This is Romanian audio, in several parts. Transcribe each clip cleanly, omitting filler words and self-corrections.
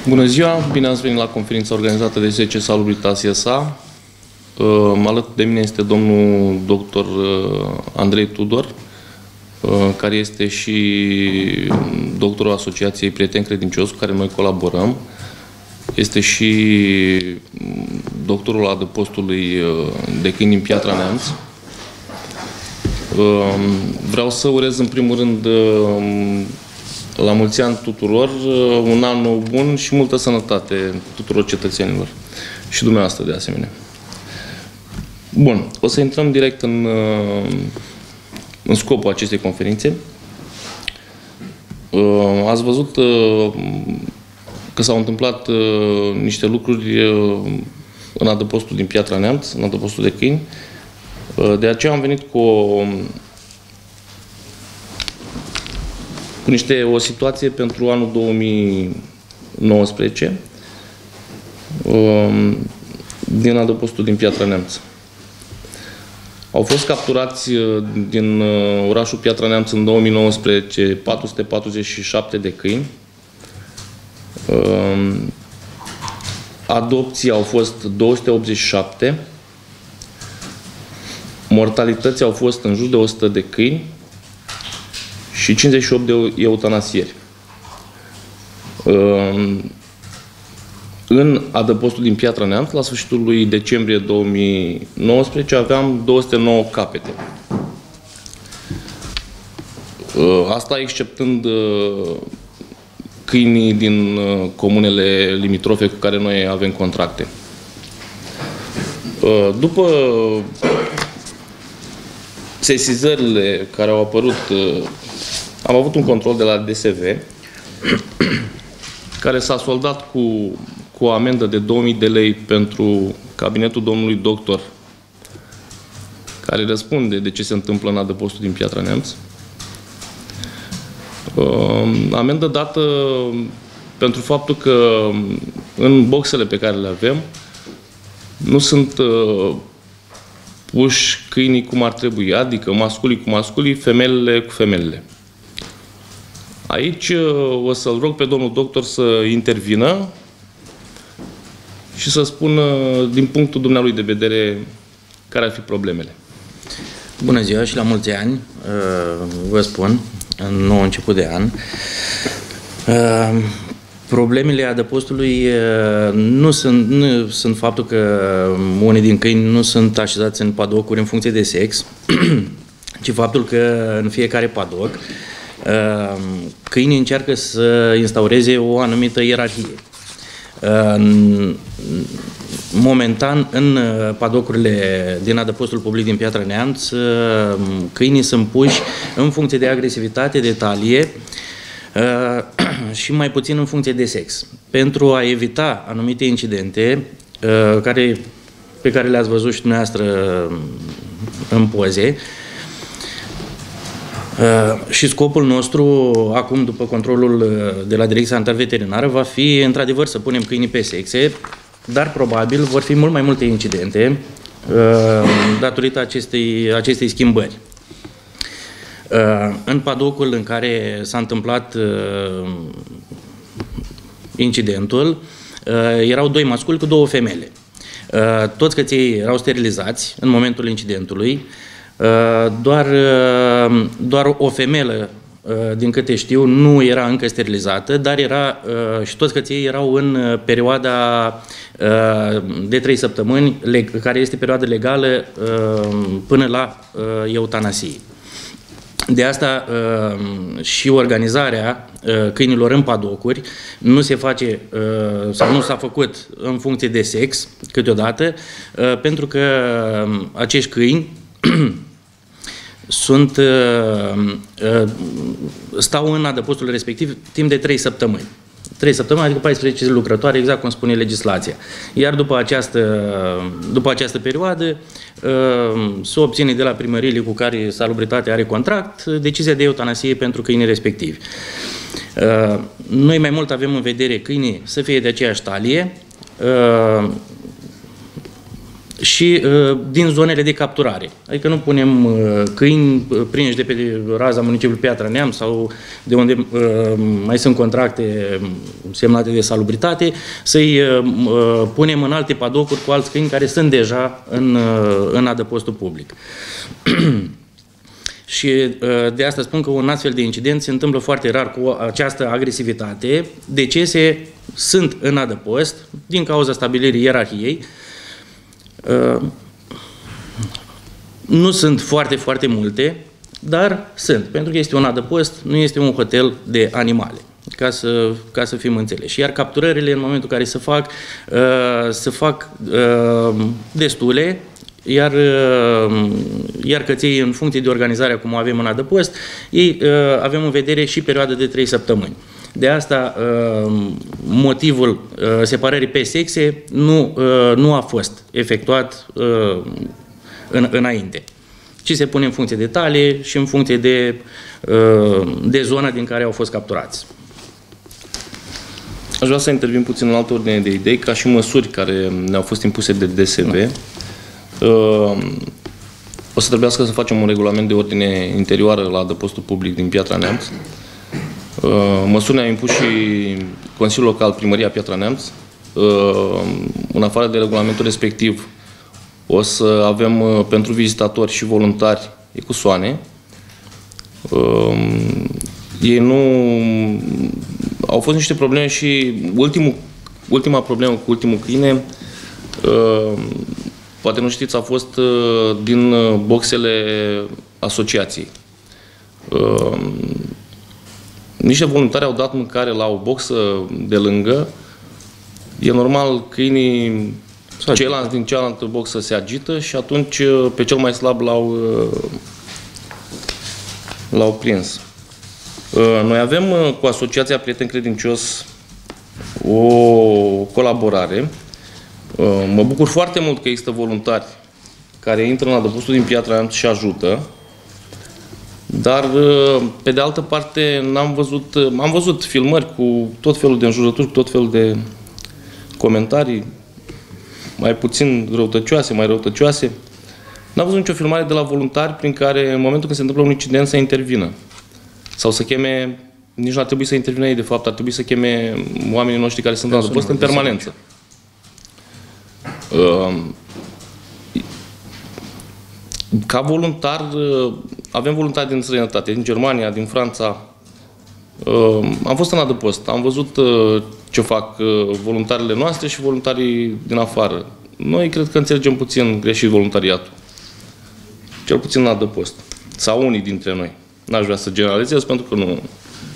Bună ziua! Bine ați venit la conferința organizată de 10 Salubritas SA. Alături de mine este domnul dr. Andrei Tudor, care este și doctorul Asociației Prieteni Credincioși, cu care noi colaborăm. Este și doctorul adăpostului de câini din Piatra Neamț. Vreau să urez în primul rând la mulți ani tuturor, un an nou bun și multă sănătate tuturor cetățenilor și dumneavoastră de asemenea. Bun, o să intrăm direct în scopul acestei conferințe. Ați văzut că s-au întâmplat niște lucruri în adăpostul din Piatra Neamț, în adăpostul de câini. De aceea am venit cu o situație pentru anul 2019 din adăpostul din Piatra Neamț. Au fost capturați din orașul Piatra Neamț în 2019 447 de câini. Adopții au fost 287. Mortalități au fost în jur de 100 de câini și 58 de eutanasieri. În adăpostul din Piatra Neamț, la sfârșitul lui decembrie 2019, aveam 209 capete. Asta exceptând câinii din comunele limitrofe cu care noi avem contracte. După sesizările care au apărut, am avut un control de la DSV care s-a soldat cu o amendă de 2000 de lei pentru cabinetul domnului doctor, care răspunde de ce se întâmplă în adăpostul din Piatra Neamț. Amendă dată pentru faptul că în boxele pe care le avem nu sunt puși câinii cum ar trebui, adică masculii cu masculii, femelele cu femelele. Aici o să-l rog pe domnul doctor să intervină și să spună, din punctul dumnealui de vedere, care ar fi problemele. Bună ziua și la mulți ani, vă spun, în nou început de an. Problemele adăpostului nu sunt faptul că unii din câini nu sunt așezați în padocuri în funcție de sex, ci faptul că în fiecare padoc câinii încearcă să instaureze o anumită ierarhie. Momentan, în padocurile din adăpostul public din Piatra Neamț, câinii sunt puși în funcție de agresivitate, de talie și mai puțin în funcție de sex. Pentru a evita anumite incidente pe care le-ați văzut și dumneavoastră în poze, și scopul nostru, acum, după controlul de la Direcția Sanitară Veterinară, va fi, într-adevăr, să punem câinii pe sexe, dar probabil vor fi mult mai multe incidente datorită acestei schimbări. În padocul în care s-a întâmplat incidentul, erau 2 masculi cu 2 femele. Toți căței erau sterilizați în momentul incidentului. Doar o femelă, din câte știu, nu era încă sterilizată, dar și toți căței erau în perioada de 3 săptămâni, care este perioada legală până la eutanasie. De asta și organizarea câinilor în padocuri nu se face sau nu s-a făcut în funcție de sex câteodată, pentru că acești câini stau în adăpostul respectiv timp de 3 săptămâni. 3 săptămâni, adică 14 lucrătoare, exact cum spune legislația. Iar după această perioadă se obține de la primăriile cu care Salubritatea are contract decizia de eutanasie pentru câinii respectivi. Noi mai mult avem în vedere câinii să fie de aceeași talie și din zonele de capturare. Adică nu punem câini prinși de pe raza municipiului Piatra Neamț sau de unde mai sunt contracte semnate de salubritate, să-i punem în alte padocuri cu alți câini care sunt deja în adăpostul public. Și de asta spun că un astfel de incident se întâmplă foarte rar cu această agresivitate. Decese sunt în adăpost din cauza stabilirii ierarhiei. Nu sunt foarte, foarte multe, dar sunt, pentru că este un adăpost, nu este un hotel de animale, ca să fim înțeleși. Iar capturările, în momentul în care se fac destule, iar căței, în funcție de organizarea cum o avem în adăpost, ei avem în vedere și perioada de 3 săptămâni. De asta motivul separării pe sexe nu a fost efectuat înainte, ci se pune în funcție de talie și în funcție de zona din care au fost capturați. Aș vrea să intervin puțin în altă ordine de idei, ca și măsuri care ne-au fost impuse de DSB. O să trebuiască să facem un regulament de ordine interioară la adăpostul public din Piatra Neamț. Măsuri ne-a impus și Consiliul Local, Primăria Piatra Neamț. În afară de regulamentul respectiv, o să avem pentru vizitatori și voluntari ecusoane. Ei nu... Au fost niște probleme și ultima problemă cu ultimul câine, poate nu știți, a fost din boxele asociației. Niște voluntari au dat mâncare la o boxă de lângă. E normal, câinii ceilalți din cealaltă boxă se agită și atunci pe cel mai slab l-au prins. Noi avem cu Asociația Prieten Credincios o colaborare. Mă bucur foarte mult că există voluntari care intră în adăpostul din Piatra Neamț și ajută. Dar, pe de altă parte, am văzut filmări cu tot felul de înjurături, cu tot felul de comentarii, mai puțin răutăcioase, mai răutăcioase. N-am văzut nicio filmare de la voluntari prin care, în momentul când se întâmplă un incident, să intervină. Sau să cheme, nici nu ar trebui să intervină ei, de fapt, ar trebui să cheme oamenii noștri care sunt în adăpost în permanență. Ca voluntar, avem voluntari din străinătate, din Germania, din Franța. Am fost în adăpost, am văzut ce fac voluntarele noastre și voluntarii din afară. Noi cred că înțelegem puțin greșit voluntariatul. Cel puțin în adăpost. Sau unii dintre noi. N-aș vrea să generalizez, pentru că nu...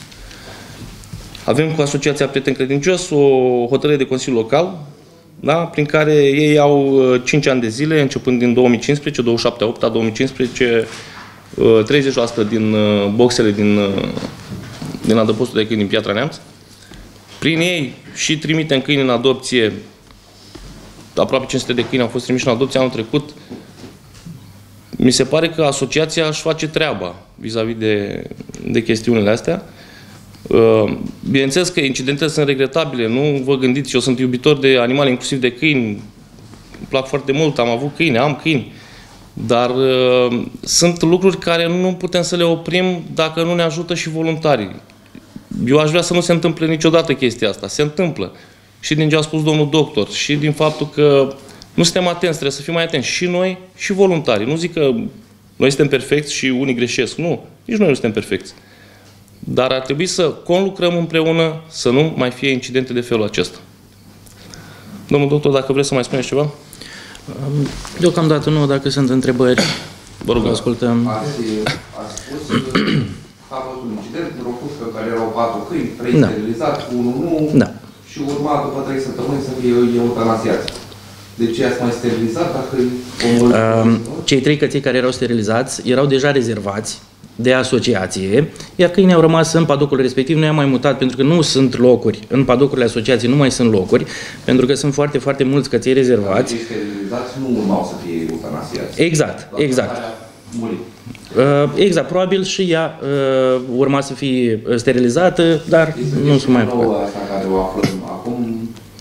Avem cu Asociația Prieten Credincios o hotărâre de Consiliu Local, da? Prin care ei au 5 ani de zile, începând din 2015, 27/8 2015, 30% din boxele din adăpostul de câini din Piatra Neamț. Prin ei și trimitem câini în adopție. Aproape 500 de câini au fost trimiși în adopție anul trecut. Mi se pare că asociația își face treaba vis-a-vis de chestiunile astea. Bineînțeles că incidentele sunt regretabile, nu vă gândiți, eu sunt iubitor de animale, inclusiv de câini, îmi plac foarte mult, am avut câini, am câini, dar sunt lucruri care nu putem să le oprim dacă nu ne ajută și voluntarii. Eu aș vrea să nu se întâmple niciodată chestia asta, se întâmplă. Și din ce a spus domnul doctor, și din faptul că nu suntem atenți, trebuie să fim mai atenți și noi și voluntarii. Nu zic că noi suntem perfecți și unii greșesc, nu, nici noi nu suntem perfecți. Dar ar trebui să conlucrăm împreună, să nu mai fie incidente de felul acesta. Domnul doctor, dacă vreți să mai spuneți ceva? Deocamdată nu, dacă sunt întrebări, vă rog, ascultăm. Ați spus că a fost un incident într-o pușcă care erau 4 câini, 3 sterilizați, 1 nu, și urma după 3 săptămâni să fie eutanasiați. De ce ați mai sterilizat dacă omul... Cei 3 căței care erau sterilizați erau deja rezervați de asociație, iar câinii au rămas în padocul respectiv. Noi am mai mutat pentru că nu sunt locuri. În padocurile asociației nu mai sunt locuri, pentru că sunt foarte, foarte mulți căței rezervați. Cei sterilizați nu urmau să fie eutanasiați. Exact, exact. Exact, probabil și ea urma să fie sterilizată, dar nu se mai poate. Asta care o aflăm acum,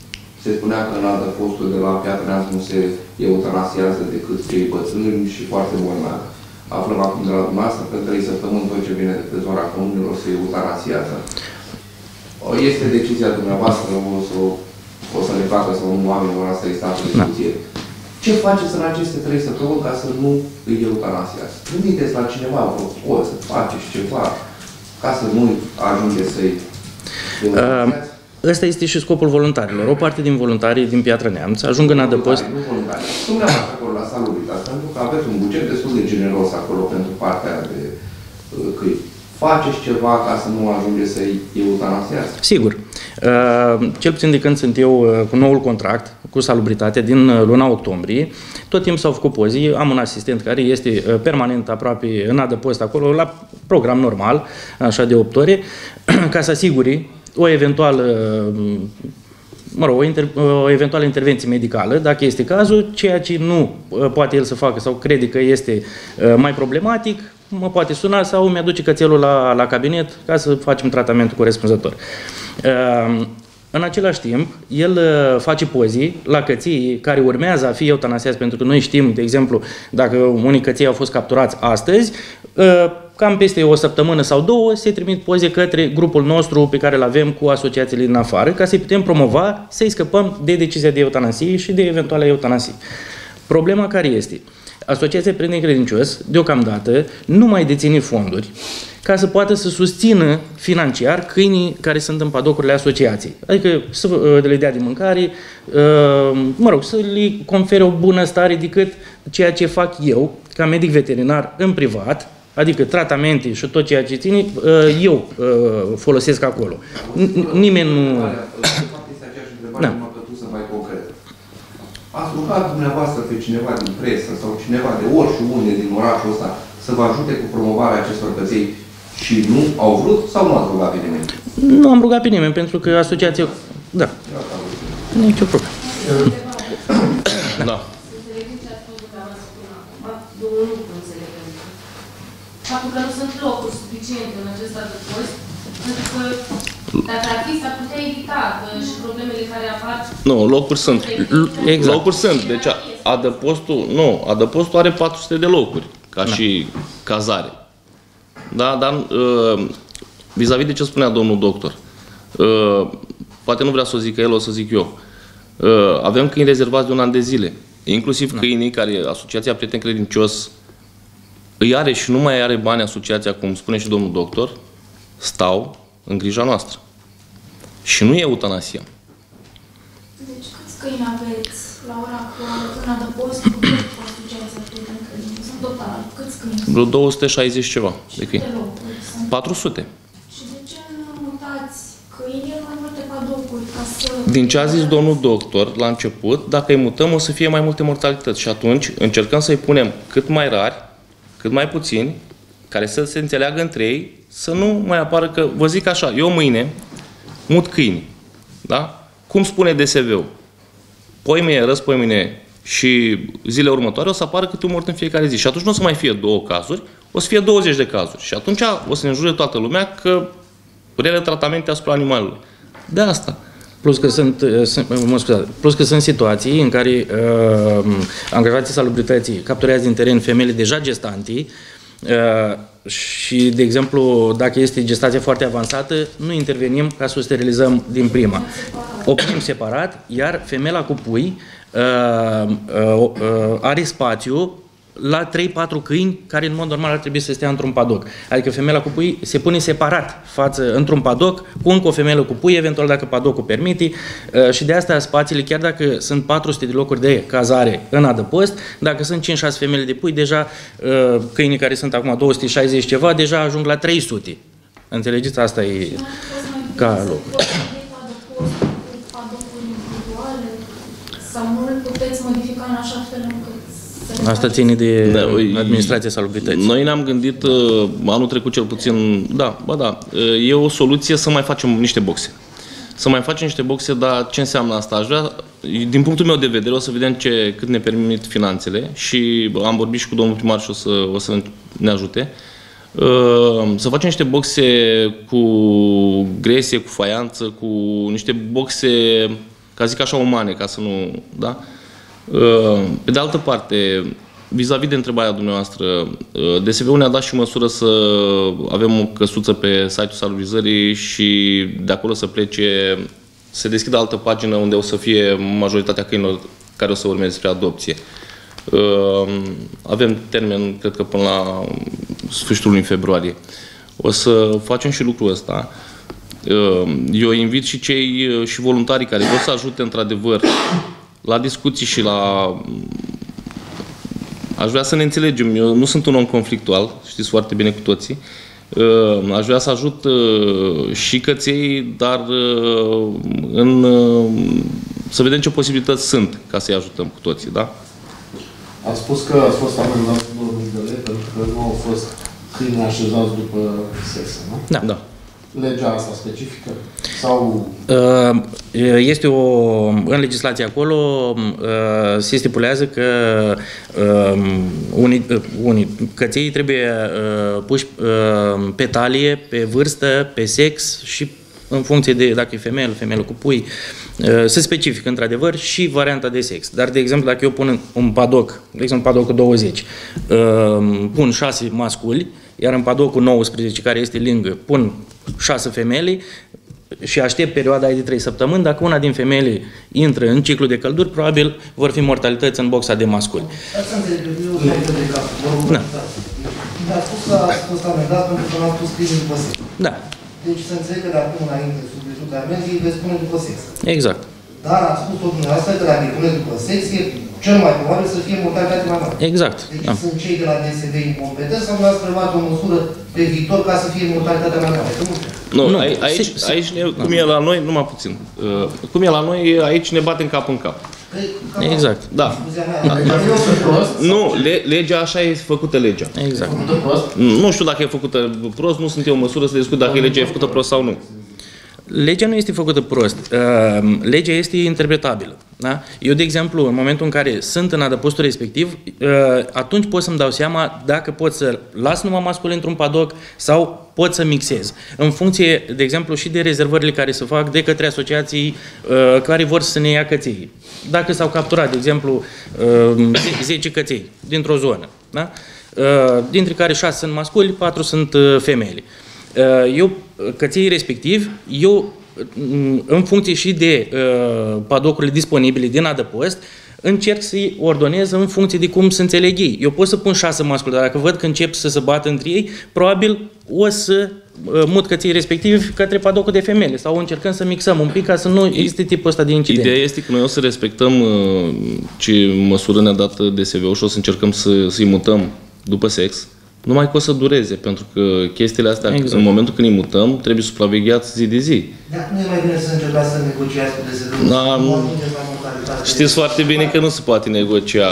se spunea că în adăpostul de la Piatra Neamț nu se eutanasiază decât cei bătrâni și foarte bolnavi. Aflăm acum de la dumneavoastră că 3 săptămâni tot ce vine de pe zona comunilor se eutanasiază. Este decizia dumneavoastră, o să le facă sau nu oamenii vor asta este altă discuție. Ce faceți în aceste 3 săptămâni ca să nu îi eutanasiați? Trimiteți la cineva, poți să faceți ceva ca să nu ajungeți să-i eutanasiați? Ăsta este și scopul voluntarilor. O parte din voluntarii din Piatra Neamț ajung în adăpost. Nu voluntari. Dumneavoastră acolo la Salubritas, pentru că aveți un buget destul de generos acolo pentru partea de câini. Faceți ceva ca să nu ajungeți să-i eutanasiați? Sigur. Cel puțin de când sunt eu cu noul contract cu Salubritate din luna octombrie, tot timpul s-au făcut pozii. Am un asistent care este permanent aproape în adăpost acolo, la program normal, așa de 8 ore, ca să asiguri o eventuală, o eventuală intervenție medicală, dacă este cazul, ceea ce nu poate el să facă sau crede că este mai problematic, mă poate suna sau mi-aduce cățelul la cabinet ca să facem tratamentul corespunzător. În același timp, el face pozii la cății care urmează a fi eutanasiați, pentru că noi știm, de exemplu, dacă unii căței au fost capturați astăzi, cam peste o săptămână sau 2 se trimit poze către grupul nostru pe care îl avem cu asociațiile din afară, ca să-i putem promova, să-i scăpăm de decizia de eutanasie și de eventuale eutanasii. Problema care este? Asociația Prieteni Credincios, deocamdată, nu mai deține fonduri ca să poată să susțină financiar câinii care sunt în padocurile asociației. Adică să le dea de mâncare, să le confere o bună stare decât ceea ce fac eu, ca medic veterinar în privat, adică tratamente și tot ceea ce ține, eu folosesc acolo. Nimeni nu... Da. Mai concret. Ați rugat dumneavoastră pe cineva din presă sau cineva de oriunde din orașul ăsta să vă ajute cu promovarea acestor căței și nu au vrut sau nu ați rugat pe nimeni? Nu am rugat pe nimeni, pentru că asociația... Da. Nu e nicio problemă. Da. Faptul că nu sunt locuri suficiente în acest adăpost, pentru că dacă ar fi, s-ar putea evita și problemele care apar. Nu, locuri sunt. Exact. Locuri sunt. Deci adăpostul are 400 de locuri, ca și cazare. Da, dar vis-a-vis de ce spunea domnul doctor, poate nu vrea să o zică el, o să zic eu. Avem câini rezervați de 1 an de zile. Inclusiv câinii care Asociația Prieteni Credincios îi are și nu mai are bani asociația, cum spune și domnul doctor, stau în grija noastră. Și nu e eutanasia. Deci câți câini aveți la ora actuală în adăpost cu Asociația Prieteni Credincioși? Sunt total, câți câini? Vreo 260 ceva de câini. 400. Și de ce nu mutați câinii în mai multe padocuri ca să... Din ce a zis domnul doctor la început, dacă îi mutăm o să fie mai multe mortalități și atunci încercăm să-i punem cât mai rari, cât mai puțini, care să se înțeleagă între ei, să nu mai apară că, vă zic așa, eu mâine mut câini, da? Cum spune DSV-ul? Poimâine, răspoimâine și zilele următoare o să apară câte un mort în fiecare zi. Și atunci nu o să mai fie 2 cazuri, o să fie 20 de cazuri. Și atunci o să ne înjure toată lumea că rele tratamente asupra animalului. De asta. Plus că sunt situații în care angajații salubrității capturează din teren femeile deja gestantii și, de exemplu, dacă este gestația foarte avansată, nu intervenim ca să o sterilizăm din prima. Oprim separat, iar femeia cu pui are spațiu la 3-4 câini care în mod normal ar trebui să stea într-un padoc. Adică femeia cu pui se pune separat într-un padoc cu încă o femeie cu pui, eventual dacă padocul permite, și de asta spațiile, chiar dacă sunt 400 de locuri de cazare în adăpost, dacă sunt 5-6 femei de pui, deja câinii care sunt acum 260 ceva, deja ajung la 300. Înțelegeți? Asta e ca loc. Sau nu îl puteți modifica în așa fel încât asta ține de administrația salubrității. Noi ne-am gândit anul trecut cel puțin, e o soluție să mai facem niște boxe. Să mai facem niște boxe, dar ce înseamnă asta? Aș vrea, din punctul meu de vedere, o să vedem cât ne permit finanțele și am vorbit și cu domnul primar și o să ne ajute. Să facem niște boxe cu gresie, cu faianță, cu niște boxe ca zic așa, umane, ca să nu... Da? Pe de altă parte, vis-a-vis de întrebarea dumneavoastră, DSV-ul ne-a dat și măsură să avem o căsuță pe site-ul salubrizării și de acolo să plece, se deschidă altă pagină unde o să fie majoritatea câinilor care o să urmeze spre adopție. Avem termen, cred că până la sfârșitul lunii februarie. O să facem și lucrul ăsta. Eu invit și și voluntarii care vor să ajute într-adevăr la discuții și la... Aș vrea să ne înțelegem. Eu nu sunt un om conflictual, știți foarte bine cu toții. Aș vrea să ajut și căței, dar să vedem ce posibilități sunt ca să-i ajutăm cu toții, da? Ați spus că ați fost amendat cu 2.000 de lei pentru că nu au fost câini așezați după sexe, nu? Da. Da. Legea asta specifică? Sau... Este în legislație acolo se stipulează că unii căței trebuie puși pe talie, pe vârstă, pe sex și în funcție de dacă e femeie cu pui, se specifică într-adevăr și varianta de sex. Dar, de exemplu, dacă eu pun un padoc, de exemplu, padoc cu 20, pun 6 masculi, iar în padocul 19, care este lângă, pun 6 femele și aștept perioada aia de 3 săptămâni, dacă una din femele intră în ciclu de călduri, probabil vor fi mortalități în boxa de masculi. Ați înțeleg, eu a spus că ați fost amendat pentru că n-ați pus câini după sex. Da. Deci să înțeleg că de acum înainte, sub virtutea amenzii, veți pune după sex. Exact. Dar ați spus tot dumneavoastră că dacă îi pune după sex, e cel mai probabil să fie mortalitate mai mare. Exact. Deci da. sunt cei de la DSV incompetenți sau nu ați preluat o măsură pe viitor ca să fie mortalitatea mai mare? Nu, aici cum e la noi, numai puțin. Cum e la noi, aici ne batem cap în cap. Exact. Da. Nu, legea așa e făcută legea. Exact. Nu știu dacă e făcută prost, nu sunt eu în măsură să discut dacă legea e făcută prost sau nu. Legea nu este făcută prost. Legea este interpretabilă. Da? Eu, de exemplu, în momentul în care sunt în adăpostul respectiv, atunci pot să-mi dau seama dacă pot să las numai mascul într-un padoc sau pot să mixez. În funcție, de exemplu, și de rezervările care se fac de către asociații care vor să ne ia căței. Dacă s-au capturat, de exemplu, 10 căței dintr-o zonă, da? Dintre care 6 sunt masculi, 4 sunt femele. Căței respectiv, în funcție și de padocurile disponibile din adăpost, încerc să-i ordonez în funcție de cum se înțeleg ei. Eu pot să pun 6 masculi, dar dacă văd că încep să se bată între ei, probabil o să mut căței respectiv către padocul de femele sau încercăm să mixăm un pic ca să nu existe tipul ăsta de incident. Ideea este că noi o să respectăm ce măsură ne-a dat DSV-ul și o să încercăm să-i mutăm după sex. Numai că o să dureze, pentru că chestiile astea, exact, în momentul când îi mutăm, trebuie supravegheați zi de zi. Dar nu e mai bine să încercați să negociați cu DSV-ul? Știți foarte bine că nu se poate negocia.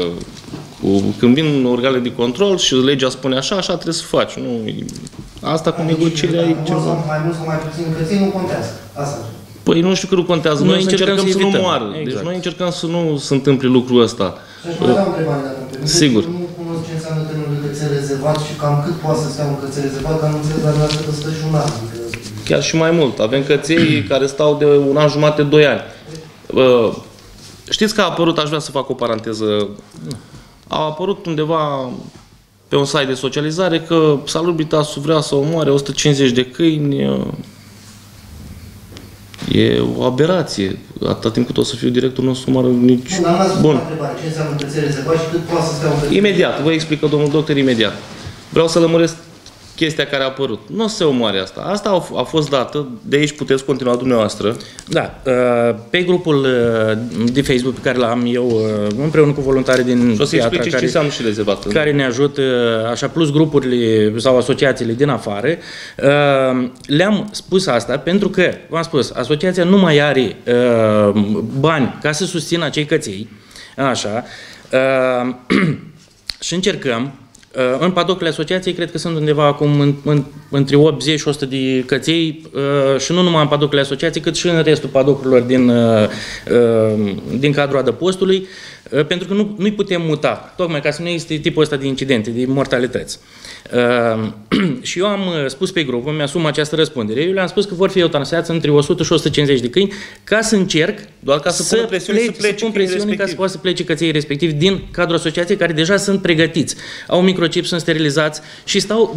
Când vin organele de control și legea spune așa, așa trebuie să faci. Asta cu negocierea aici... Mai mult sau mai puțin căței nu contează. Asta. Păi nu știu că nu contează. Noi încercăm să nu moară. Exact. Deci noi încercăm să nu se întâmple lucrul ăsta. Și aș mai da o întrebare, dacă îmi permiteți. Sigur. Nu cunosc ce înseamnă termenul de cățel rezervat și cam cât poate să stea un cățel rezervat, că am înțeles la noastră că stă și un an. Chiar și mai mult. Avem căței care stau de 1 an jumate, 2 ani. Știți că a apărut, aș vrea să fac o paranteză, a apărut undeva pe un site de socializare că Salubritasul vrea să omoare 150 de câini. E o aberație. Atâta timp cât o să fiu directorul, nu o să omoară nici... Bun. Ce înseamnă cățel rezervat și cât poate să stea un cățel? Imediat. Vă explică domnul doctor imediat. Vreau să lămuresc chestia care a apărut. Nu o să se omoare asta. Asta a fost dată, de aici puteți continua dumneavoastră. Da. Pe grupul de Facebook pe care l-am eu împreună cu voluntari din Piatra, care ne ajută, așa, plus grupurile sau asociațiile din afară, le-am spus asta pentru că, v-am spus, asociația nu mai are bani ca să susțină acei căței, așa, și încercăm. În padocurile asociației cred că sunt undeva acum între 80 și 100 de căței și nu numai în padocurile asociației, cât și în restul padocurilor din cadrul adăpostului. pentru că nu-i putem muta, tocmai ca să nu existe tipul ăsta de incidente, de mortalități. Și eu am spus pe grup, îmi asum această răspundere, eu le-am spus că vor fi eutanasiați între 100 și 150 de câini, ca să încerc doar ca să pună presiune să plece ca să poată să plece căței respectiv din cadrul asociației, care deja sunt pregătiți. Au microchip, sunt sterilizați și stau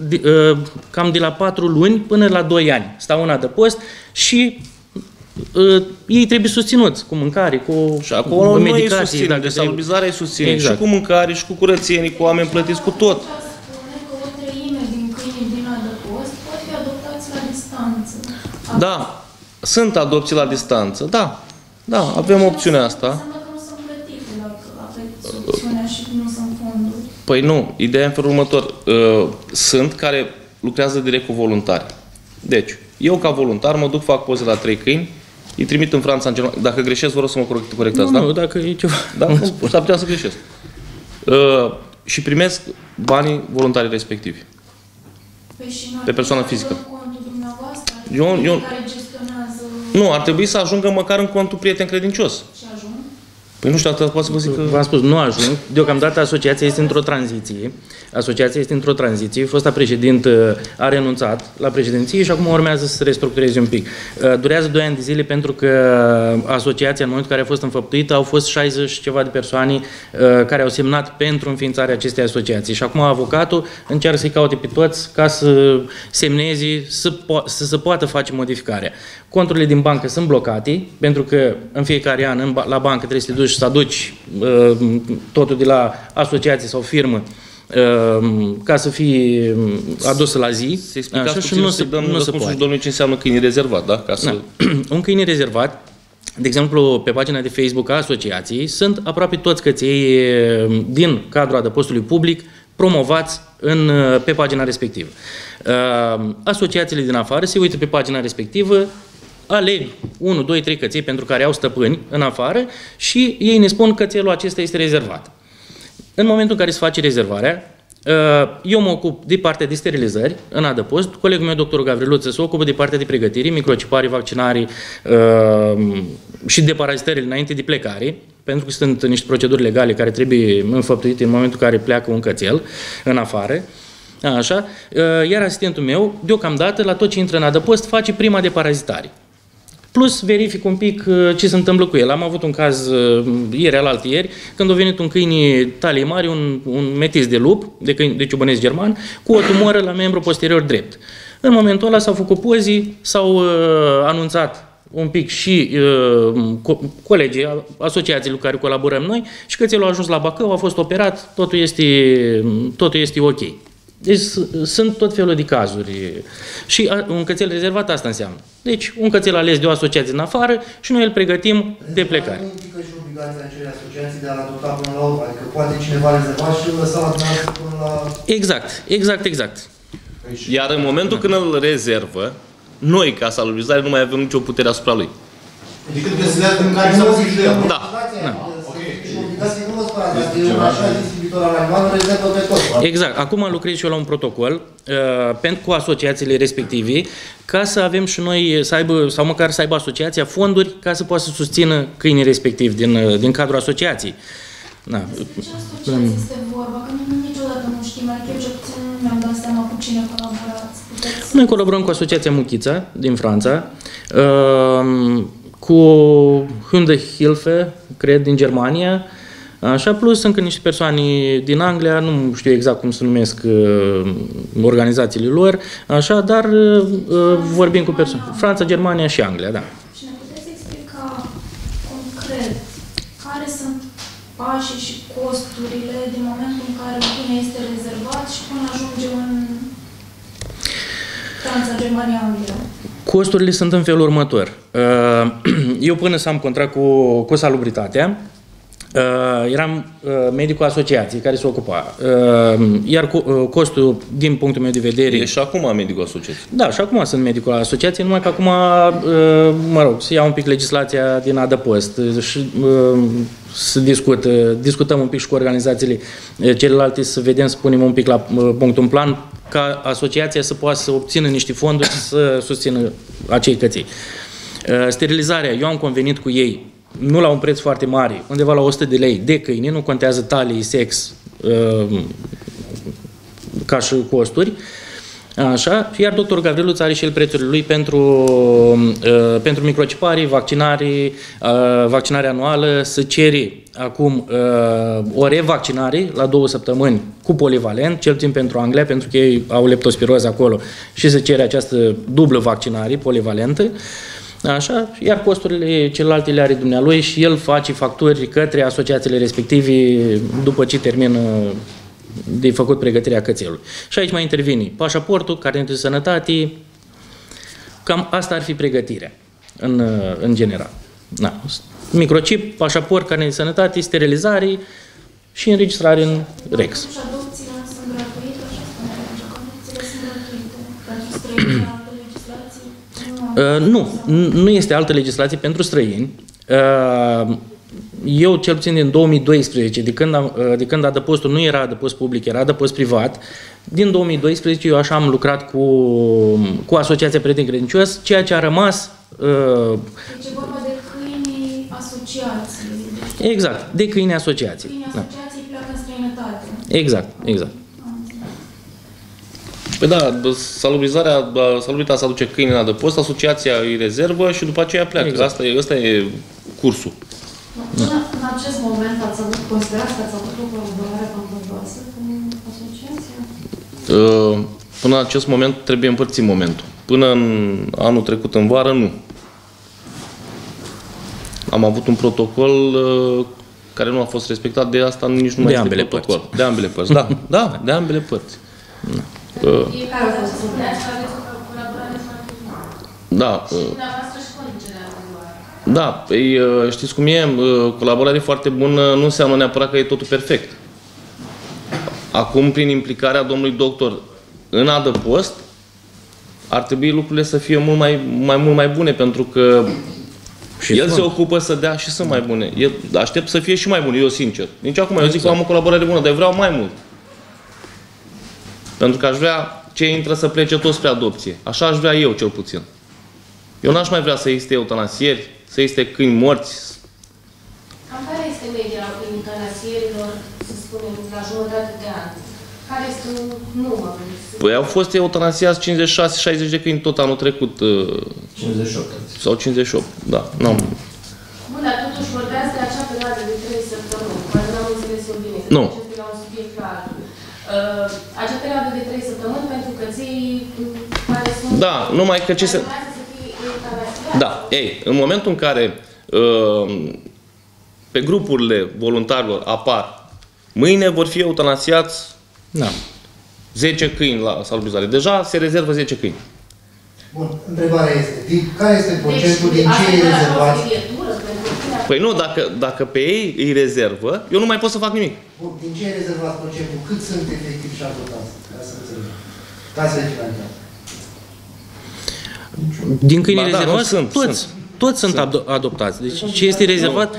cam de la 4 luni până la 2 ani. Stau în adăpost și ei trebuie susținuți cu mâncare, cu și acolo medicații. Noi susținem, de salubrizare susținem, exact. Și cu mâncare, și cu curățenii, cu oameni plătiți, cu tot. Spune că o treime din câinii din adăpost pot fi adoptați la distanță. Da, sunt adopții la distanță, da. Da, avem opțiunea asta. Înseamnă că nu sunt plătite dacă aveți opțiunea și nu sunt fonduri. Păi nu, ideea e în felul următor. Sunt care lucrează direct cu voluntari. Deci, eu ca voluntar mă duc, fac poze la 3 câini, îi trimit în Franța, în Germania. Dacă greșesc, vă rog să mă corectați, da? Nu, dacă e ceva. Da, s-ar putea să greșesc. Și primesc banii voluntarii respectivi. Păi și pe persoană fizică. Contul dumneavoastră, eu, care gestionează... Nu, ar trebui să ajungă măcar în contul prieten credincios. Și ajung? Păi nu știu, atât pot să vă zic că... V-am spus, nu ajung. Deocamdată asociația este într-o tranziție. Asociația este într-o tranziție. Fosta președintă a renunțat la președinție și acum urmează să se restructureze un pic. Durează 2 ani de zile pentru că asociația, în momentul în care a fost înfăptuită, au fost 60 și ceva de persoane care au semnat pentru înființarea acestei asociații. Și acum avocatul încearcă să-i caute pe toți ca să semneze, să se poată face modificarea. Conturile din bancă sunt blocate, pentru că în fiecare an la bancă trebuie să te duci să aduci totul de la asociație sau firmă ca să fie adusă la zi. Se explicați puțin și dăm răspunsul și domnului ce înseamnă câine rezervat, da? Ca să... Un câine rezervat, de exemplu, pe pagina de Facebook a asociației, sunt aproape toți căței din cadrul adăpostului public promovați pe pagina respectivă. Asociațiile din afară se uită pe pagina respectivă, aleg 1, 2, 3 căței pentru care au stăpâni în afară și ei ne spun că cățelul acesta este rezervat. În momentul în care se face rezervarea, eu mă ocup de partea de sterilizări în adăpost, colegul meu, doctorul Gavriluță, se ocupă de partea de pregătire, microcipare, vaccinare și de parazitările înainte de plecare, pentru că sunt niște proceduri legale care trebuie înfăptuite în momentul în care pleacă un cățel în afară. Așa, iar asistentul meu, deocamdată, la tot ce intră în adăpost, face prima de parazitare. Plus verific un pic ce se întâmplă cu el. Am avut un caz ieri, alaltieri, când a venit un câine talie mare, un metis de lup, de ciobănesc german, cu o tumoră la membru posterior drept. În momentul ăla s-au făcut pozii, s-au anunțat un pic și colegii, asociațiile cu care colaborăm noi, și cățelul a ajuns la Bacău, a fost operat, totul este ok. Deci sunt tot felul de cazuri. Și un cățel rezervat asta înseamnă. Deci un cățel ales de o asociație în afară și noi îl pregătim de plecare. Nu indică și obligația acelei asociații de a-l adopta până la urmă. Adică poate cineva rezerva și îl lăsa la dumneavoastră până la... Exact. Iar în momentul când îl rezervă, noi, ca salubrizare, nu mai avem nicio putere asupra lui. Adică trebuie să le care să auzi și el. Da. Exact. Acum lucrez și eu la un protocol pentru cu asociațiile respective, ca să avem și noi, să aibă, sau măcar să aibă asociația fonduri ca să poată să susțină câinii respectivi din cadrul asociației. Da. Despre ce asociație este vorba? Că niciodată nu știm, adică eu ce puțin nu mi-am dat seama cu cine colaborați. Noi colaborăm cu Asociația Muchița din Franța, cu Hundehilfe, cred, din Germania, așa, plus încă niște persoane din Anglia, nu știu exact cum se numesc organizațiile lor, așa, dar vorbim cu persoane. Franța, Germania și Anglia, da. Și ne puteți explica concret care sunt pașii și costurile din momentul în care un câine este rezervat și până ajunge în Franța, Germania, Anglia? Costurile sunt în felul următor. Eu până să am contract cu Salubritatea, eram medicul asociației care se ocupa. Iar costul, din punctul meu de vedere... E și acum medicul asociației. Da, și acum sunt medicul asociației, numai că acum, mă rog, se ia un pic legislația din adăpost și să discutăm un pic și cu organizațiile celelalte, să vedem, să punem un pic la punct un plan ca asociația să poată să obțină niște fonduri să susțină acei căței. Sterilizarea, eu am convenit cu ei nu la un preț foarte mare, undeva la 100 de lei de câine, nu contează talii, sex, ca și costuri. Așa, iar doctorul Gavriluț are și el prețurile lui pentru microcipare, vaccinare anuală, să cere acum o revaccinare la 2 săptămâni cu polivalent, cel puțin pentru Anglia, pentru că ei au leptospiroză acolo și se cere această dublă vaccinare polivalentă. Așa, iar costurile celelalte le are dumnealui și el face facturi către asociațiile respective după ce termină de făcut pregătirea cățelului. Și aici mai intervine pașaportul, carnetul de sănătate, cam asta ar fi pregătirea în general. Da. Microchip, pașaport, carnet de sănătate, sterilizare și înregistrare în REX. Și adopțiile nu sunt gratuite, așa spune legea, că adopțiile sunt gratuite pentru străini, alte legislații? Nu este altă legislație pentru străini. Eu, cel puțin din 2012, de când adăpostul nu era adăpost public, era adăpost privat, din 2012 eu așa am lucrat cu Asociația Prieteni Credincios, ceea ce a rămas... Deci e vorba de câini asociații. Exact, de câini asociații. Câini asociații pleacă în străinătate. Exact, exact. Păi da, salubritatea să aduce câini în adăpost, asociația îi rezervă și după aceea pleacă. Exact. Asta e cursul. Până în acest moment considerați că ați avut o colaborare concursoasă cu asociația? Până în acest moment trebuie împărțit momentul. Până în anul trecut, în vară, nu. Am avut un protocol care nu a fost respectat, de asta nici nu mai este protocol. Părți. De ambele părți. Da, de ambele părți. Care a fost să aveți o colaborare foarte bună? Da. Și dumneavoastră și conducerea colaborare. Da, păi, știți cum e, colaborare foarte bună nu înseamnă neapărat că e totul perfect. Acum, prin implicarea domnului doctor în adăpost, ar trebui lucrurile să fie mult mai bune, pentru că și el se ocupă să dea și sunt mai bune. Eu aștept să fie și mai bune, eu sincer. Nici acum, eu zic că am o colaborare bună, dar eu vreau mai mult. Pentru că aș vrea ce intră să plece toți spre adopție. Așa aș vrea eu, cel puțin. Eu n-aș mai vrea să existe eutanasieri, să existe câini morți. Cam care este media eutanasierilor, să spunem, la jumătate de an? Care este un număr? Păi au fost eutanasiați 56-60 de câini tot anul trecut. 58. Sau 58, da. Bun, dar totuși vorbeați de acea perioadă de 3 săptămâni. Poate n-am înțeles eu bine. Nu. La un subiect clar. Acea perioadă de 3 săptămâni pentru căței care sunt... Da, numai că ce se... Da, ei, în momentul în care pe grupurile voluntarilor apar mâine vor fi eutanasiați 10 câini la salubrizare. Deja se rezervă 10 câini. Bun, întrebarea este, care este procentul din cei rezervați? Păi nu, dacă pe ei îi rezervă, eu nu mai pot să fac nimic. Bun, din cei rezervați procentul, cât sunt efectiv și adoptați? Ca să înțelegem. Ca să finalizăm. Din câinii rezervați, toți sunt adoptați. Deci ce este rezervat?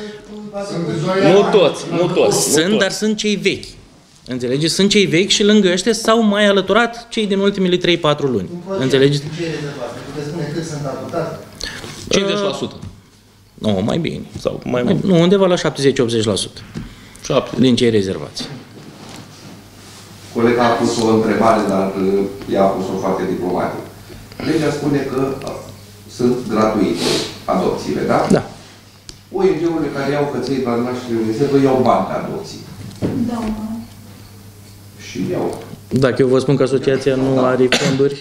Nu toți. Sunt, dar sunt cei vechi. Înțelegeți? Sunt cei vechi și lângă ăștia s-au mai alăturat cei din ultimele 3-4 luni. Înțelegeți? Din cei rezervați, pentru că spune cât sunt adoptați? 50%. Nu, mai bine. Sau mai mult. Nu, undeva la 70-80% din cei rezervați. Colega a pus o întrebare, dar ea a pus-o foarte diplomatic. Legea spune că sunt gratuite adopțiile, da? Da. ONG-urile care iau căței la naștere rezervă iau bani de adopții. Da. Și iau. Dacă eu vă spun că asociația nu are fonduri,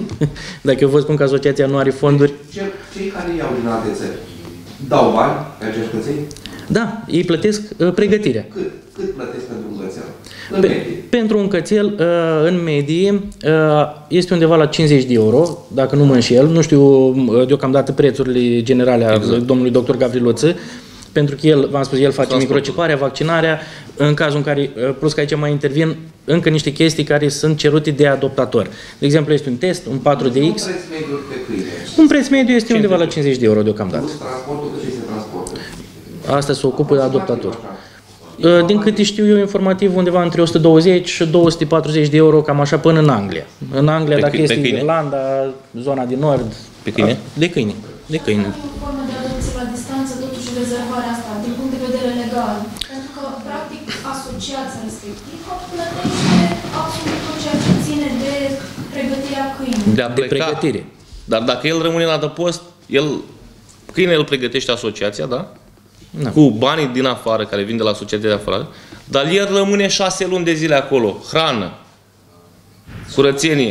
Cei care iau din alte țări dau bani pe acești căței? Da, ei plătesc pregătirea. Cât plătesc pentru un cățel? Pentru un cățel, în medie, este undeva la 50 de euro, dacă nu mă înșel. Nu știu deocamdată prețurile generale a domnului doctor Gavriluță, pentru că el, v-am spus, el face microciparea, vaccinarea, în cazul în care, plus că aici mai intervin încă niște chestii care sunt cerute de adoptator. De exemplu, este un test, un 4DX. Un preț mediu pe câine. Un preț mediu este undeva la 50 de euro deocamdată. Plus transportul, cât se transportă? Asta se ocupă de adoptator. Din câte știu eu, informativ, undeva între 120 și 240 de euro, cam așa, până în Anglia. În Anglia, dacă este Irlanda, zona din nord... Pe câine? De câine. De câine. O formă de adopție la distanță, totuși rezervarea asta din punct de vedere legal? Pentru că, practic, asociația respectivă plătește absolut tot ceea ce ține de pregătirea câinii. De pregătire. Dar dacă el rămâne în adăpost, câinele îl pregătește asociația, da? Da. Cu banii din afară, care vin de la asociația de afară, dar el rămâne 6 luni de zile acolo. Hrană, curățenie.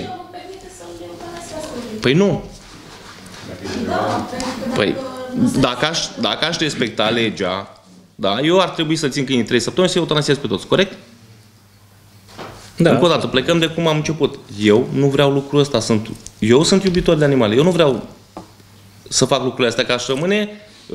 Păi nu. Păi, dacă aș respecta legea, da, eu ar trebui să țin câinii 3 săptămâni și să eutanasiez pe toți, corect? Da. Încă o dată, plecăm de cum am început. Eu nu vreau lucrul ăsta. Eu sunt iubitor de animale. Eu nu vreau să fac lucrurile astea, că aș rămâne...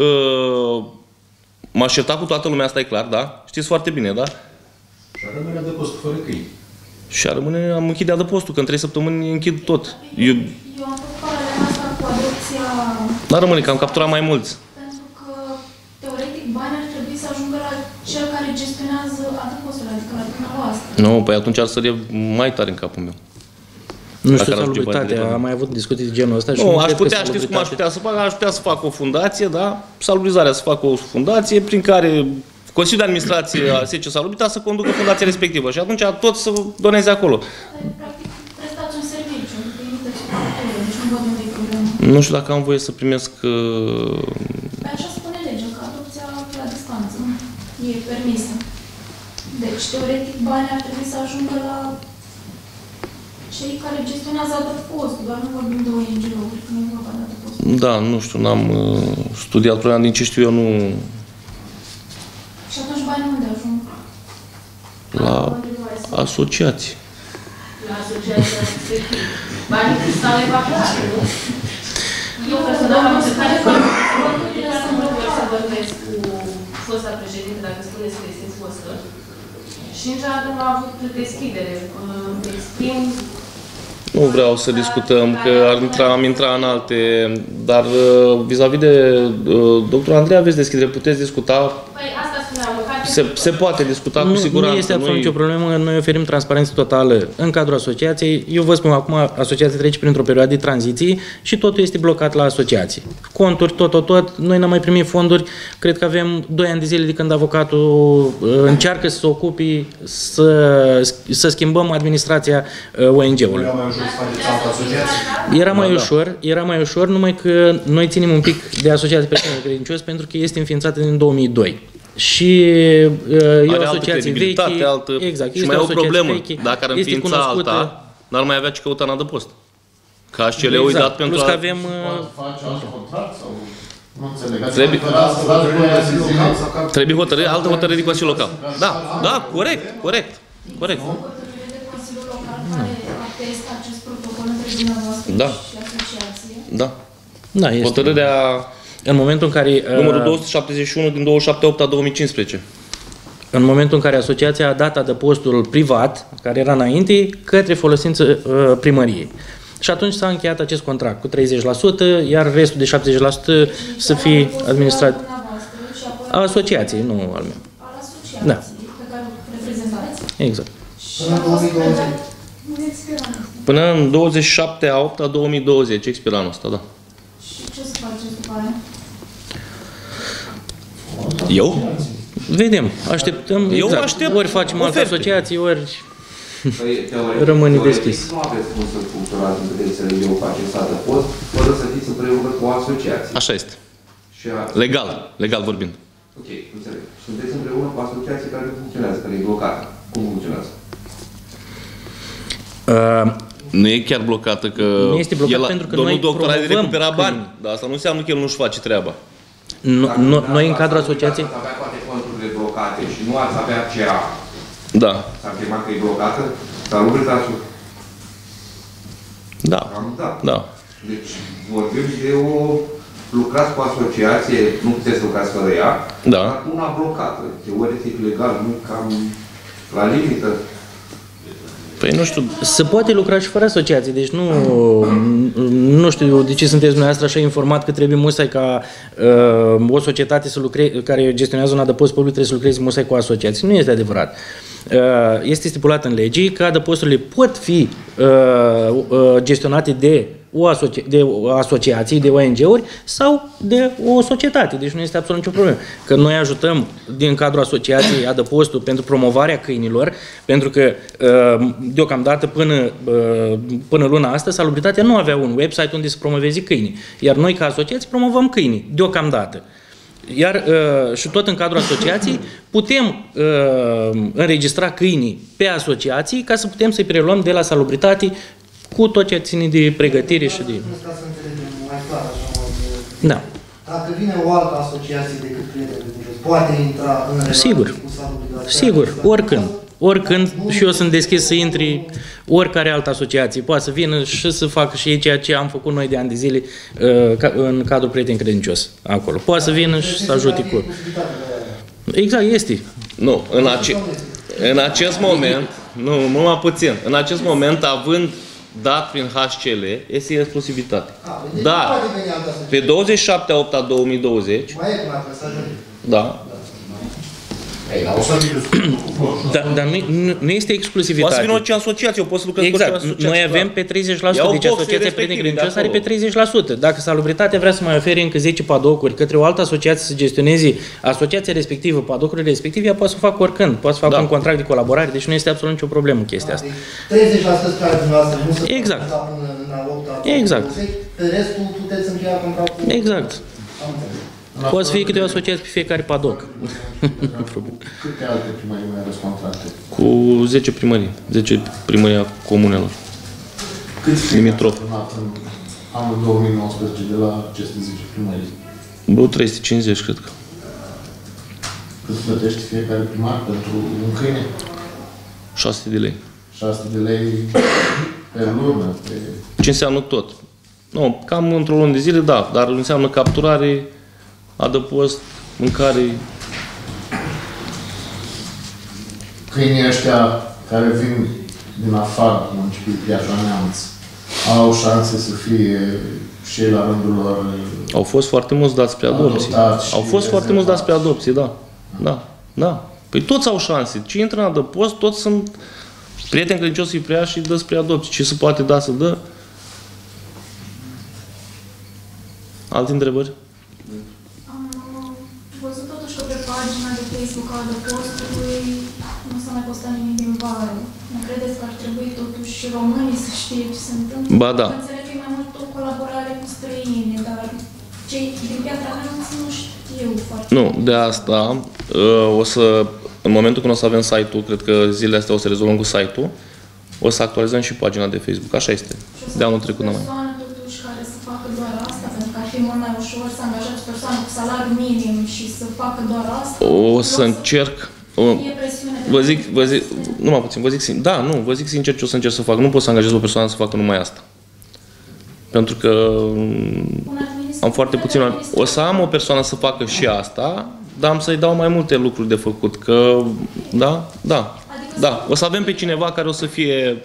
m-aș certa cu toată lumea, asta e clar, da? Știți foarte bine, da? Și ar rămâne adăpostul fără câini. Și ar rămâne, am închide adăpostul, că în 3 săptămâni închid tot. Eu am făcut paralel asta cu adopția... Dar rămâne, că am capturat mai mulți. Pentru că, teoretic, banii ar trebui să ajungă la cel care gestionează adăpostul, adică la dumneavoastră. Nu, păi atunci ar sări mai tare în capul meu. Nu știu, salubritatea, am mai avut discuții de genul ăsta. Nu, aș putea, știți cum aș putea să fac? Aș putea să fac o fundație, da? Salubrizarea să fac o fundație prin care Consiliul de Administrație al SC Salubrita să conducă fundația respectivă și atunci tot să doneze acolo. Practic, prestați un serviciu, emiteți o factură, deci nu văd unde e problema. Nu știu dacă am voie să primesc... Păi așa spune legea, că adopția la distanță e permisă. Deci, teoretic, banii ar trebui să ajungă la cei care gestionează adăpostul, doar nu vorbim de ONG-uri, că nu e vorba de adăpostul. Da, nu știu, n-am studiat problema, din ce știu eu, nu... Și atunci banii unde ajung? La asociații. La asociația respectivă. Banii stau evacuate, nu? Eu personal am încercat să vorbesc cu fosta președinte, dacă spuneți că este fostă. Și niciodată nu a avut deschidere. Exprim... Nu vreau să discutăm, că am intrat în alte, dar vis-a-vis de doctor Andrei, aveți deschidere, puteți discuta. Păi asta spuneam, se poate discuta cu siguranță. Nu este absolut nicio problemă, noi oferim transparență totală în cadrul asociației. Eu vă spun acum, asociația trece printr-o perioadă de tranziție și totul este blocat la asociație. Conturi, tot. Noi n-am mai primit fonduri. Cred că avem 2 ani de zile de când avocatul încearcă să se ocupe să schimbăm administrația ONG-ului. Era mai ușor, numai că noi ținem un pic de asociație persoane credincioase pentru că este înființată din 2002. Și e o asociație veche, exact, și mai e o problemă, dacă ar înființa alta, n-ar mai avea ce căuta în adăpost. Ca HCL-ul exact. Dat pentru plus că avem... Trebuie hotărâre, altă hotărâre de Consiliul Local. Da, corect. Da. Hotărârea... În momentul în care... Numărul 271 din 27/8/2015. În momentul în care asociația a dat adăpostul privat, care era înainte, către folosință primăriei. Și atunci s-a încheiat acest contract cu 30%, iar restul de 70% să fie administrat a asociației, nu al meu. Al asociației pe care o reprezentați? Exact. Până în 27/8/2020 expiră anul ăsta, da. Și ce să faceți după aia? Eu? Vedem, așteptăm. Eu exact. aștept ori facem alte asociații, ori rămâne deschis. Nu aveți cum să funcționați în vedeți eu faceți adăpost, fără să fiți împreună cu o asociație. Așa este. Legal vorbind. Ok, înțeleg. Și sunteți împreună cu o asociație care nu funcționează, care e blocată. Cum funcționează? Nu e chiar blocată, că nu este blocat pentru că domnul noi doctor a de recuperat bani. câini. Dar asta nu înseamnă că el nu-și face treaba. Noi în cadrul asociației... Ați avea toate conturile blocate și nu ați avea CA. Da. S-a afirmat că e blocată? Salubritatea? Da. Deci vorbim de o... Lucrați cu asociație, nu puteți să lucrați fără ea, dar una blocată. Teoretic, legal, nu cam la limită. Păi nu știu. Se poate lucra și fără asociație, deci nu știu de ce sunteți dumneavoastră așa informat că trebuie musai ca o societate să care gestionează un adăpost public trebuie să lucreze musai cu asociații. Nu este adevărat. Este stipulat în legii că adăposturile pot fi gestionate de de asociații, de ONG-uri sau de o societate. Deci nu este absolut nicio problemă. Că noi ajutăm din cadrul asociației Adăpostul pentru promovarea câinilor, pentru că deocamdată până luna asta Salubritatea nu avea un website unde să promoveze câinii. Iar noi ca asociație promovăm câinii, deocamdată. Iar și tot în cadrul asociației putem înregistra câinii pe asociații ca să putem să-i preluăm de la Salubritate cu tot ce ține de pregătire și de... Da. Dacă vine o altă asociație decât Prieteni Credincioși, poate intra în relație cu Salubritatea? Sigur, oricând și eu sunt deschis să intri oricare altă asociație. Poate să vină și să facă și ei ceea ce am făcut noi de ani de zile în cadrul Prieteni Credincioși acolo. Poate să vină și să ajute cu... Exact, este. Nu, în acest moment, nu, numai puțin, în acest moment, având dat prin HCL, este exclusivitate. Dar, pe 27 8 a 2020, da. Dar nu este exclusivitate. Poate să vină orice asociație, eu pot să lucrez cu orice asociație. Noi avem pe 30%, deci asociația Prieteni Credincioși are pe 30%. Dacă Salubritatea vrea să mai ofere încă 10 padocuri către o altă asociație să gestioneze asociația respectivă, padocurile respective, ea poate să facă oricând, poate să facă un contract de colaborare, deci nu este absolut nicio problemă chestia asta. 30% care dumneavoastră nu se exact. Până în 8 exact. Pe restul puteți încheia contractul? Exact. Poate să fie câte o asociație pe fiecare padoc. Câte alte primării mai aveți contracte? Cu 10 primării. 10 primării a comunelor. Câți limitrof în anul 2019 de la aceste 10 primării? Vreo 350, cred că. Cât plătește fiecare primar pentru un câine? 600 de lei. 600 de lei pe lună? Ce înseamnă tot? Nu, cam într-o lună de zile, da, dar înseamnă capturare, adăpost, mâncare. Câinii ăștia care vin din afară, municipiul Piatra Neamț, au șanse să fie și ei la rândul lor... Au fost foarte mulți dați spre adopție. Au fost foarte mulți dați spre adopție, da. Da, da. Păi toți au șanse. Ce intră în adăpost, toți sunt prieteni credincioși să-i preia și dă spre adopție. Ce se poate da să dă? Alte întrebări? Am văzut totuși că pe pagina de Facebook a Adăpostului nu s-a mai postat nimic din vară. Nu credeți că ar trebui totuși românii să știe ce se întâmplă? Ba da. Înțeleg că e mai mult o colaborare cu străini, dar cei din Piatra Neamț nu știu foarte. Nu, de asta o să, în momentul când o să avem site-ul, cred că zilele astea o să rezolvăm cu site-ul, o să actualizăm și pagina de Facebook. Așa este. De anul trecut numai. Care să facă doar asta, pentru că ar fi mult mai ușor să angajați persoane cu salariu minim și să facă doar asta. O să încerc. Vă zic, numai puțin, vă zic sincer ce o să încerc să fac. Nu pot să angajez o persoană să facă numai asta. Pentru că am foarte puțin. O să am o persoană să facă și asta, dar am să-i dau mai multe lucruri de făcut. Că, da. O să avem pe cineva care o să fie...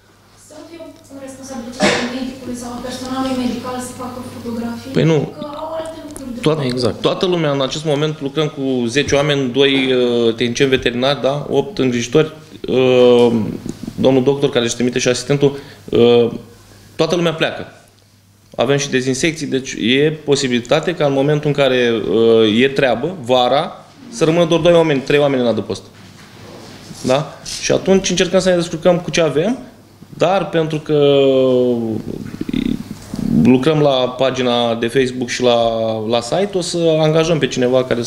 sau personalului medical să facă fotografii. Păi nu. Că au alte lucruri. Exact. Toată lumea în acest moment lucrăm cu 10 oameni, 2 tehnicieni veterinari, da? 8 îngrijitori, domnul doctor care își trimite și asistentul. Toată lumea pleacă. Avem și dezinsecții, deci e posibilitate ca în momentul în care e treabă, vara, să rămână doar 2 oameni, 3 oameni în adăpost. Da? Și atunci încercăm să ne descurcăm cu ce avem. Dar pentru că lucrăm la pagina de Facebook și la site, o să angajăm pe cineva care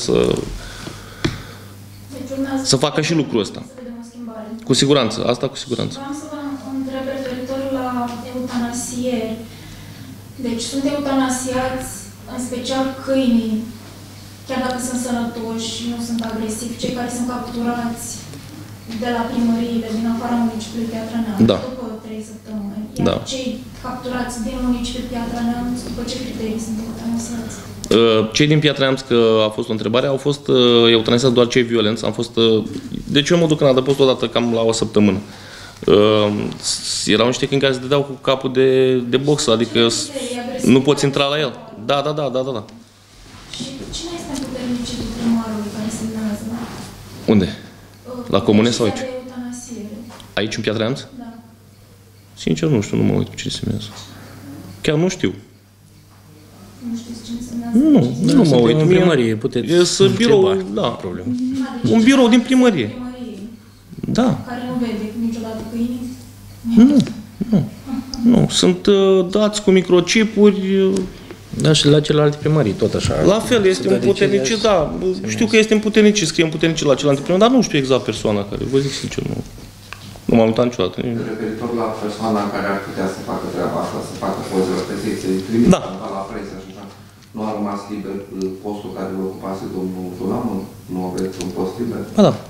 să facă și lucrul ăsta. Cu siguranță, asta cu siguranță. Vreau să vă întreb referitor la eutanasieri. Deci sunt eutanasiați, în special câinii, chiar dacă sunt sănătoși, nu sunt agresivi, cei care sunt capturați de la primăriile din afara municipiului Piatra Neamț, după 3 săptămâni. Iar cei capturați din municipiul Piatra Neamț, după ce criterii sunt eutanasiați? Cei din Piatra Neamț, că a fost o întrebare, au fost eutanasiați doar cei violenți. Deci eu mă duc în adăpost odată cam la o săptămână. Erau niște câini care se dădeau cu capul de boxă, adică nu poți intra la el. Da. Și cine este în puternicii primarului care semnează? Unde? La comune sau aici? Aici, în Piatra Neamț? Da. Sincer, nu știu, nu mă uit cu ce semnează. Chiar nu știu. Nu știți ce însemnează? Nu mă uit. În primărie puteți birou, da. Problemă. Un birou din primărie. Da. Care nu vede niciodată câinii? Nu. Sunt dați cu microchipuri. Da, și la celelalte primării, tot așa. La fel, este împuternicit, da. Știu că este împuternicit, scrie împuternicit la celelalte primării, dar nu știu exact persoana care, vă zic sincer, nu m-am uitat niciodată. Referitor la persoana care ar putea să facă treaba asta, să facă pozele pe să-i trimită la presă și așa, nu a rămas liber postul care îl ocupase domnul Tulamon? Nu aveți un post liber? Ba da.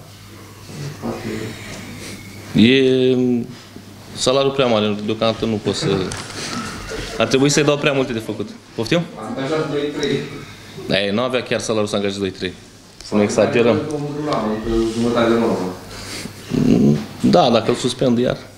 E salariul prea mare, deocamdată nu pot să... Ar trebui să-i dau prea multe de făcut. Poftim? Angajat 2-3. Nu avea chiar salariul să angajeze 2-3. Să nu exagerăm. Jumătate de normă. Da, dacă îl suspend iar.